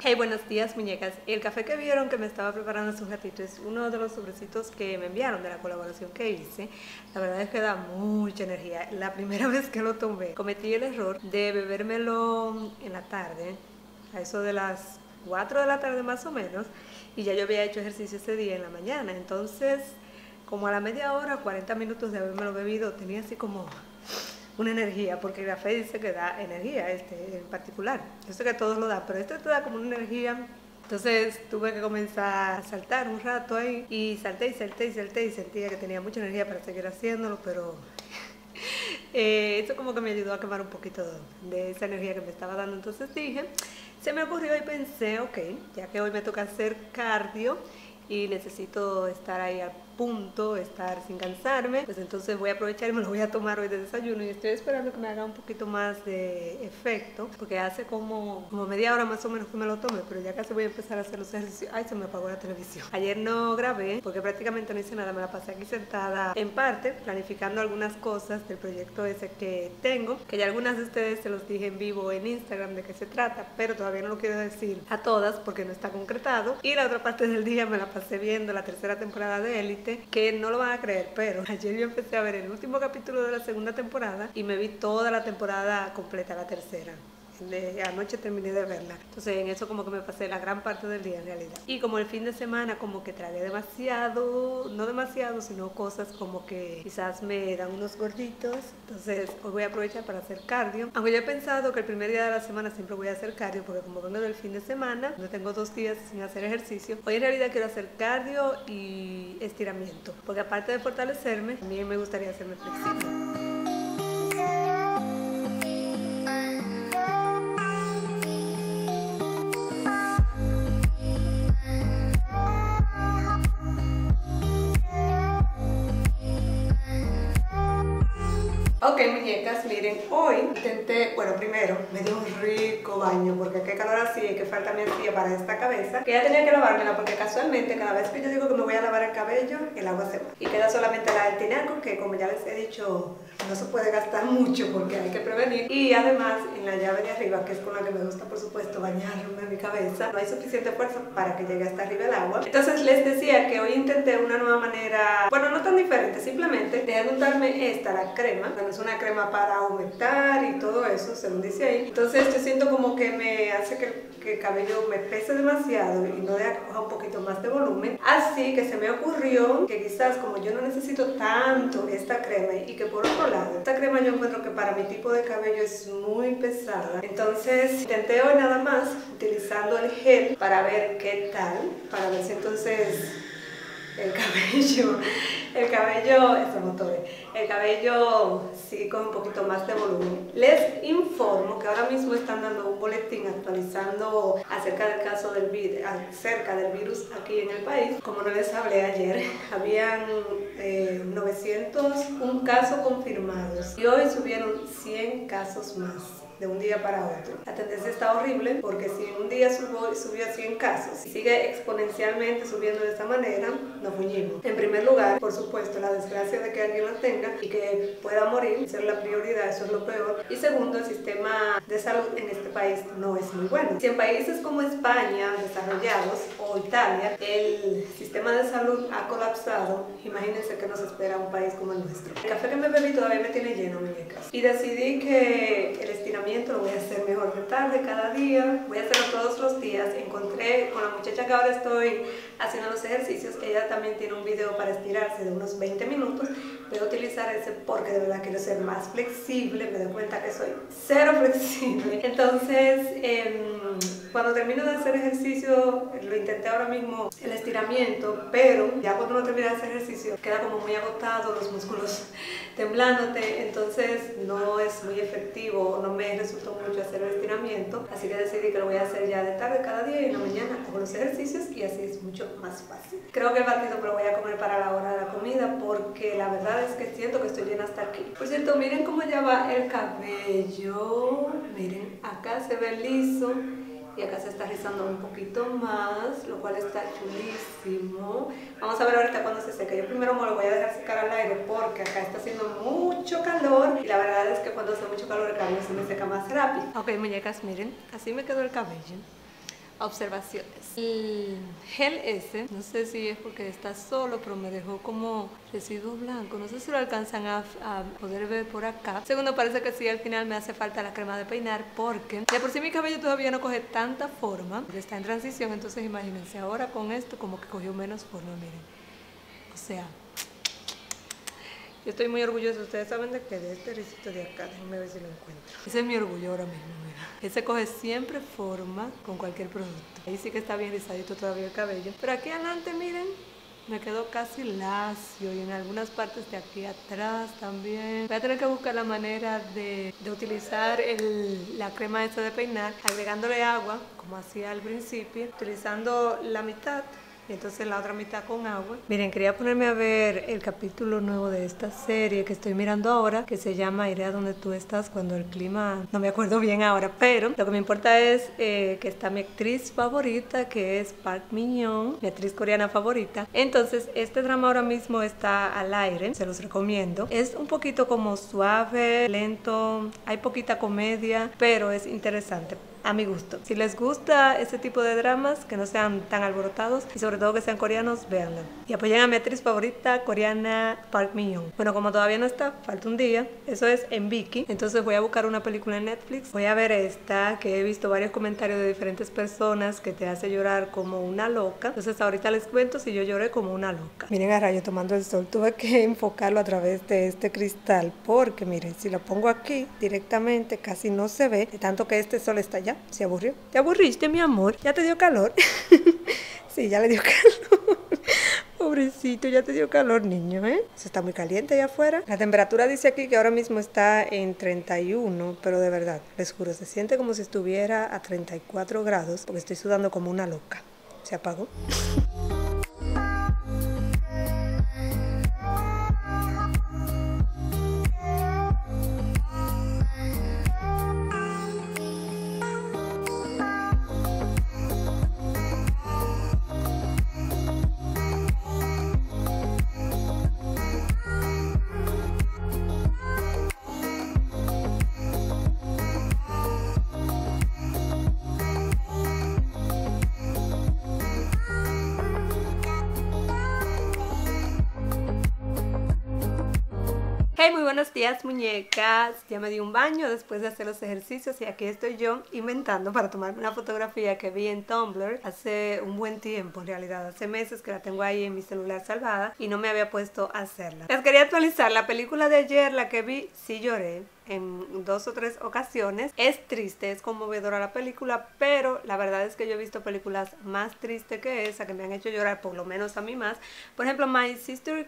Hey, buenos días, muñecas. El café que vieron que me estaba preparando hace un ratito es uno de los sobrecitos que me enviaron de la colaboración que hice. La verdad es que da mucha energía. La primera vez que lo tomé, cometí el error de bebérmelo en la tarde, a eso de las 4 de la tarde más o menos, y ya yo había hecho ejercicio ese día en la mañana. Entonces, como a la media hora, 40 minutos de habérmelo bebido, tenía así como una energía, porque el café dice que da energía, en particular. Yo sé que todos lo dan, pero este te da como una energía. Entonces tuve que comenzar a saltar un rato ahí, y salté y salté y salté, y sentía que tenía mucha energía para seguir haciéndolo, pero esto como que me ayudó a quemar un poquito de esa energía que me estaba dando. Entonces dije, se me ocurrió y pensé, ok, ya que hoy me toca hacer cardio y necesito estar ahí al punto, estar sin cansarme, pues entonces voy a aprovechar y me lo voy a tomar hoy de desayuno, y estoy esperando que me haga un poquito más de efecto, porque hace como media hora más o menos que me lo tome, pero ya casi voy a empezar a hacer los ejercicios. Ay, se me apagó la televisión. Ayer no grabé porque prácticamente no hice nada, me la pasé aquí sentada en parte planificando algunas cosas del proyecto ese que tengo, que ya algunas de ustedes se los dije en vivo en Instagram de qué se trata, pero todavía no lo quiero decir a todas porque no está concretado. Y la otra parte del día me la pasé viendo la tercera temporada de Élite, que no lo van a creer, pero ayer yo empecé a ver el último capítulo de la segunda temporada y me vi toda la temporada completa, la tercera. Anoche terminé de verla, entonces en eso como que me pasé la gran parte del día en realidad. Y como el fin de semana como que tragué demasiado, no demasiado, sino cosas como que quizás me dan unos gorditos, entonces hoy voy a aprovechar para hacer cardio, aunque yo he pensado que el primer día de la semana siempre voy a hacer cardio, porque como vengo del fin de semana, no tengo 2 días sin hacer ejercicio, hoy en realidad quiero hacer cardio y estiramiento, porque aparte de fortalecerme, también me gustaría hacerme flexible. Ok, muñecas, miren, hoy intenté, bueno, primero me dio un rico baño, porque qué calor hacía y qué falta me hacía para esta cabeza, que ya tenía que lavármela, porque casualmente cada vez que yo digo que me voy a lavar el cabello, el agua se va. Y queda solamente la del tinaco, que como ya les he dicho, no se puede gastar mucho porque hay que prevenir. Y además, en la llave de arriba, que es con la que me gusta, por supuesto, bañarme mi cabeza, no hay suficiente fuerza para que llegue hasta arriba el agua. Entonces les decía que hoy intenté una nueva manera, bueno, no tan diferente, simplemente dejé de untarme esta, la crema. Es una crema para aumentar y todo eso, según dice ahí. Entonces yo siento como que me hace que el cabello me pese demasiado y no deja que coja un poquito más de volumen. Así que se me ocurrió que quizás como yo no necesito tanto esta crema, y que por otro lado, esta crema yo encuentro que para mi tipo de cabello es muy pesada, entonces intenté hoy nada más utilizando el gel para ver qué tal, para ver si entonces el cabello sí coge un poquito más de volumen. Les informo que ahora mismo están dando un boletín actualizando acerca del caso del virus aquí en el país. Como no les hablé ayer, habían 901 casos confirmados y hoy subieron 100 casos más de un día para otro. La tendencia está horrible, porque si en un día subió a 100 casos y sigue exponencialmente subiendo de esta manera, nos fuñimos. En primer lugar, por supuesto, la desgracia de que alguien la tenga y que pueda morir, ser la prioridad, eso es lo peor. Y segundo, el sistema de salud en este país no es muy bueno. Si en países como España, desarrollados, o Italia, el sistema de salud ha colapsado, imagínense que nos espera un país como el nuestro. El café que me bebí todavía me tiene lleno, muñecas. Y decidí que el estiramiento lo voy a hacer mejor de tarde cada día, voy a hacerlo todos los días. Encontré con la muchacha que ahora estoy haciendo los ejercicios, ella también tiene un video para estirarse de unos 20 minutos, voy a utilizar ese porque de verdad quiero ser más flexible, me doy cuenta que soy cero flexible. Entonces, cuando termino de hacer ejercicio, lo intenté ahora mismo el estiramiento, pero ya cuando uno termina de hacer ejercicio queda como muy agotado, los músculos temblándote, entonces no es muy efectivo, no me resultó mucho hacer el estiramiento, así que decidí que lo voy a hacer ya de tarde cada día, y en la mañana hago los ejercicios y así es mucho más fácil. Creo que el batido me lo voy a comer para la hora de la comida, porque la verdad es que siento que estoy llena hasta aquí. Por cierto, miren cómo ya va el cabello, miren, acá se ve liso y acá se está rizando un poquito más, lo cual está chulísimo. Vamos a ver ahorita cuando se seque. Yo primero me lo voy a dejar secar al aire porque acá está haciendo mucho calor y la verdad es que cuando hace mucho calor el cabello se me seca más rápido. Ok, muñecas, miren, así me quedó el cabello. observaciones. El gel ese, no sé si es porque está solo, pero me dejó como residuo blanco. No sé si lo alcanzan a poder ver por acá. Segundo, parece que sí, al final me hace falta la crema de peinar porque de por sí mi cabello todavía no coge tanta forma. Está en transición, entonces imagínense, ahora con esto como que cogió menos forma, miren. O sea, yo estoy muy orgullosa. Ustedes saben de qué, de este risito de acá. Déjenme ver si lo encuentro. Ese es mi orgullo ahora mismo, mira. Ese coge siempre forma con cualquier producto. Ahí sí que está bien rizadito todavía el cabello. Pero aquí adelante, miren, me quedó casi lacio y en algunas partes de aquí atrás también. Voy a tener que buscar la manera de utilizar la crema esta de peinar, agregándole agua, como hacía al principio, utilizando la mitad y entonces la otra mitad con agua. Miren, quería ponerme a ver el capítulo nuevo de esta serie que estoy mirando ahora, que se llama Iré a donde tú estás cuando el clima, no me acuerdo bien ahora, pero lo que me importa es que está mi actriz favorita, que es Park Min-young, mi actriz coreana favorita. Entonces este drama ahora mismo está al aire, se los recomiendo. Es un poquito como suave, lento, hay poquita comedia, pero es interesante a mi gusto. Si les gusta ese tipo de dramas que no sean tan alborotados y sobre todo que sean coreanos, véanlo. Y apoyen a mi actriz favorita coreana, Park Min-young. Bueno, como todavía no está, falta un día, eso es en Viki, entonces voy a buscar una película en Netflix. Voy a ver esta, que he visto varios comentarios de diferentes personas que te hace llorar como una loca. Entonces ahorita les cuento si yo lloré como una loca. Miren a Rayo tomando el sol, tuve que enfocarlo a través de este cristal porque miren, si lo pongo aquí directamente casi no se ve, de tanto que este sol está allá. ¿Se aburrió? ¿Te aburriste, mi amor? ¿Ya te dio calor? Sí, ya le dio calor. Pobrecito, ya te dio calor, niño, ¿eh? Se está muy caliente allá afuera. La temperatura dice aquí que ahora mismo está en 31, pero de verdad, les juro, se siente como si estuviera a 34 grados, porque estoy sudando como una loca. ¿Se apagó? Hey, muy buenos días, muñecas. Ya me di un baño después de hacer los ejercicios y aquí estoy yo inventando para tomarme una fotografía que vi en Tumblr hace un buen tiempo, en realidad hace meses que la tengo ahí en mi celular salvada y no me había puesto a hacerla. Les quería actualizar, la película de ayer, la que vi, sí lloré en 2 o 3 ocasiones. Es triste, es conmovedora la película, pero la verdad es que yo he visto películas más tristes que esa, que me han hecho llorar, por lo menos a mí más. Por ejemplo, My Sister's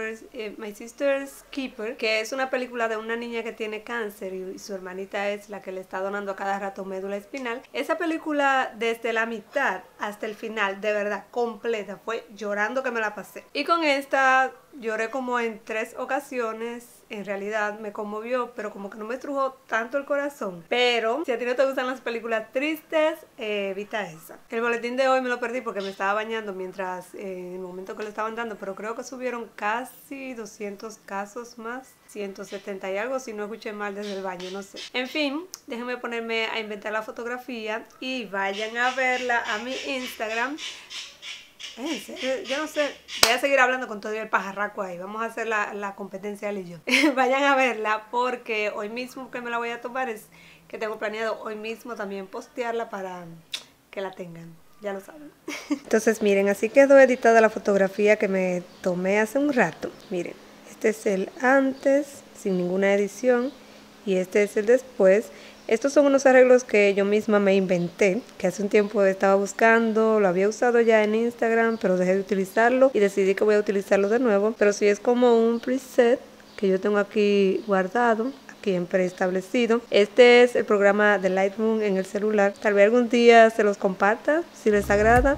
Keeper, que es una película de una niña que tiene cáncer y su hermanita es la que le está donando a cada rato médula espinal. Esa película, desde la mitad hasta el final, de verdad, completa, fue llorando que me la pasé. Y con esta lloré como en 3 ocasiones. En realidad me conmovió, pero como que no me estrujó tanto el corazón. Pero si a ti no te gustan las películas tristes, evita esa. El boletín de hoy me lo perdí porque me estaba bañando mientras en el momento que lo estaban dando, pero creo que subieron casi 200 casos más, 170 y algo, si no escuché mal desde el baño, no sé. En fin, déjenme ponerme a inventar la fotografía y vayan a verla a mi Instagram. En serio, yo no sé, voy a seguir hablando con todo el pajarraco ahí. Vamos a hacer la competencia él y yo. Vayan a verla porque hoy mismo que me la voy a tomar es que tengo planeado hoy mismo también postearla para que la tengan. Ya lo saben. Entonces miren, así quedó editada la fotografía que me tomé hace un rato. Miren, este es el antes, sin ninguna edición, y este es el después. Estos son unos arreglos que yo misma me inventé, que hace un tiempo estaba buscando, lo había usado ya en Instagram, pero dejé de utilizarlo y decidí que voy a utilizarlo de nuevo. Pero sí es como un preset que yo tengo aquí guardado, aquí en preestablecido. Este es el programa de Lightroom en el celular. Tal vez algún día se los comparta, si les agrada.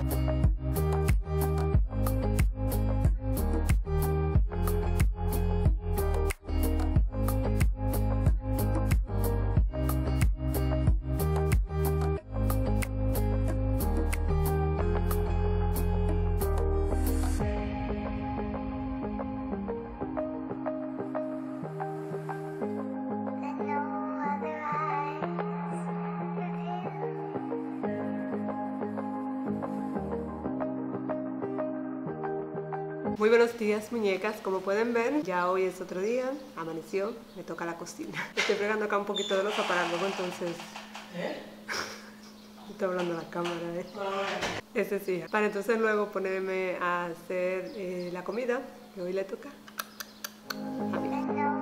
Muy buenos días, muñecas. Como pueden ver, ya hoy es otro día, amaneció, me toca la cocina. Estoy fregando acá un poquito de los aparatos, entonces... Estoy hablando a la cámara, Ese sí. Para entonces luego ponerme a hacer la comida, que hoy le toca a mí.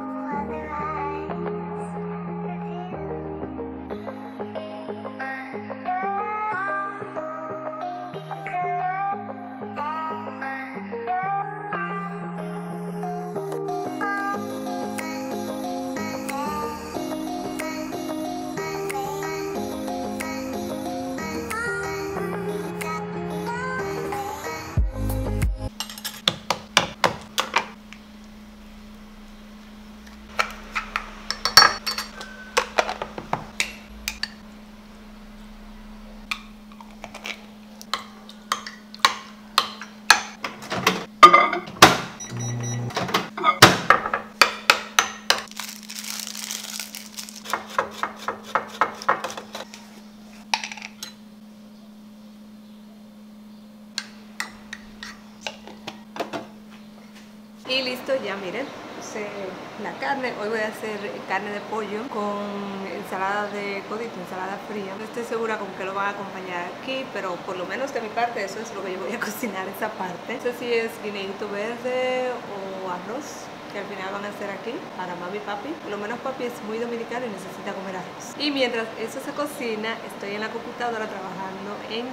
Y listo, ya miren, puse la carne. Hoy voy a hacer carne de pollo con ensalada de codito, ensalada fría. No estoy segura con qué lo van a acompañar aquí, pero por lo menos de mi parte eso es lo que yo voy a cocinar, esa parte. No sé si es guineíto verde o arroz, que al final van a hacer aquí para mami y papi. Por lo menos papi es muy dominicano y necesita comer arroz. Y mientras eso se cocina, estoy en la computadora trabajando en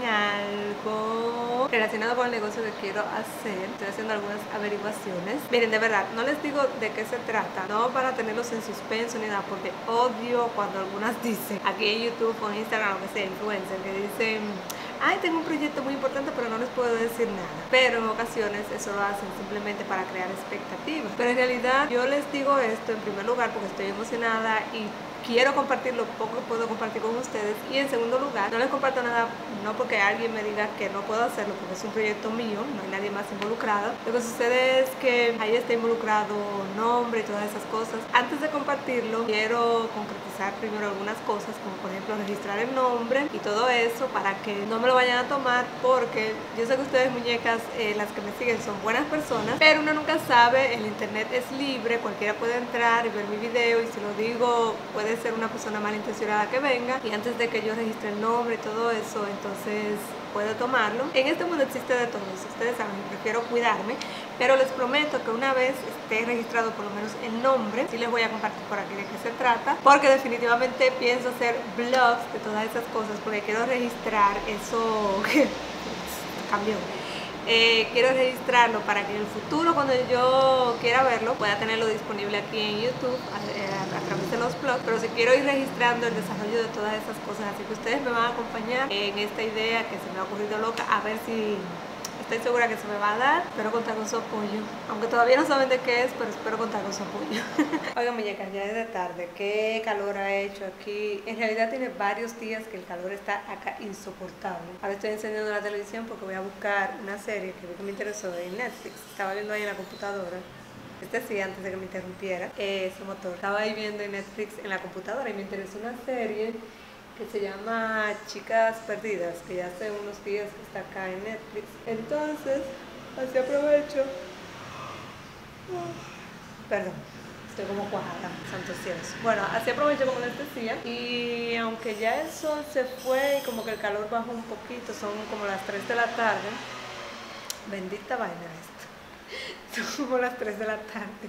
algo relacionado con el negocio que quiero hacer. Estoy haciendo algunas averiguaciones. Miren, de verdad, no les digo de qué se trata, no para tenerlos en suspenso ni nada, porque odio cuando algunas dicen, aquí en YouTube o en Instagram, lo que sea, influencer, que dicen: ay, tengo un proyecto muy importante, pero no les puedo decir nada. Pero en ocasiones eso lo hacen simplemente para crear expectativas. Pero en realidad yo les digo esto en primer lugar porque estoy emocionada y quiero compartir lo poco que puedo compartir con ustedes. Y en segundo lugar, no les comparto nada no porque alguien me diga que no puedo hacerlo, porque es un proyecto mío, no hay nadie más involucrado. Lo que sucede es que ahí está involucrado nombre y todas esas cosas. Antes de compartirlo, quiero concretizar primero algunas cosas, como por ejemplo registrar el nombre y todo eso, para que no me lo vayan a tomar, porque yo sé que ustedes, muñecas, las que me siguen, son buenas personas, pero uno nunca sabe, el internet es libre, cualquiera puede entrar y ver mi video, y si lo digo puede ser una persona malintencionada que venga, y antes de que yo registre el nombre y todo eso, entonces puedo tomarlo. En este mundo existe de todo, ustedes saben, prefiero cuidarme, pero les prometo que una vez esté registrado por lo menos el nombre, sí les voy a compartir por aquí de qué se trata, porque definitivamente pienso hacer vlogs de todas esas cosas, porque quiero registrar eso que cambió. Quiero registrarlo para que en el futuro, cuando yo quiera verlo, pueda tenerlo disponible aquí en YouTube a través de los vlogs. Pero si quiero ir registrando el desarrollo de todas esas cosas, así que ustedes me van a acompañar en esta idea que se me ha ocurrido loca, a ver si estoy segura que se me va a dar. Espero contar con su apoyo, aunque todavía no saben de qué es, pero espero contar con su apoyo. Oigan, muñecas, ya es de tarde, qué calor ha hecho aquí. En realidad tiene varios días que el calor está acá insoportable. Ahora estoy encendiendo la televisión porque voy a buscar una serie que vi que me interesó en Netflix. Estaba viendo ahí en la computadora. Sí, antes de que me interrumpiera, su motor. Estaba ahí viendo en Netflix en la computadora y me interesó una serie que se llama Chicas Perdidas, que ya hace unos días que está acá en Netflix. Entonces, así aprovecho. Perdón, estoy como cuajada, santos cielos. Bueno, así aprovecho, como les decía, y aunque ya el sol se fue y como que el calor bajó un poquito, son como las 3 de la tarde. Bendita vaina esto. Son como las 3 de la tarde.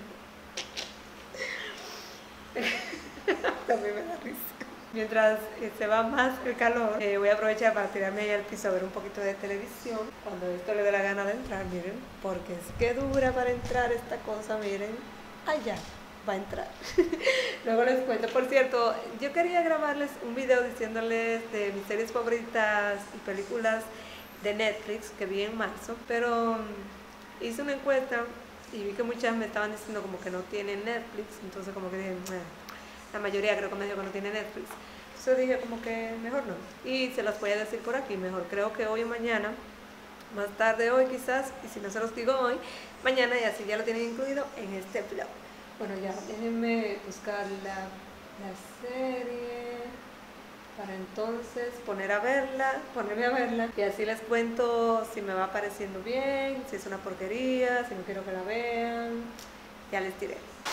También me da risa. Mientras se va más el calor, voy a aprovechar para tirarme ahí al piso a ver un poquito de televisión. Cuando esto le dé la gana de entrar, miren, porque es que dura para entrar esta cosa, miren. Allá va a entrar. Luego les cuento. Por cierto, yo quería grabarles un video diciéndoles de mis series favoritas y películas de Netflix que vi en marzo, pero hice una encuesta y vi que muchas me estaban diciendo como que no tienen Netflix, entonces como que dije, la mayoría creo que me dijo que no tiene Netflix. Entonces dije como que mejor no. Y se las voy a decir por aquí, mejor creo que hoy o mañana, más tarde hoy quizás, y si no se los digo hoy, mañana, y así ya lo tienen incluido en este vlog. Bueno, ya déjenme buscar la serie. para entonces ponerme a verla y así les cuento si me va pareciendo bien, si es una porquería, si no quiero que la vean, ya les diré.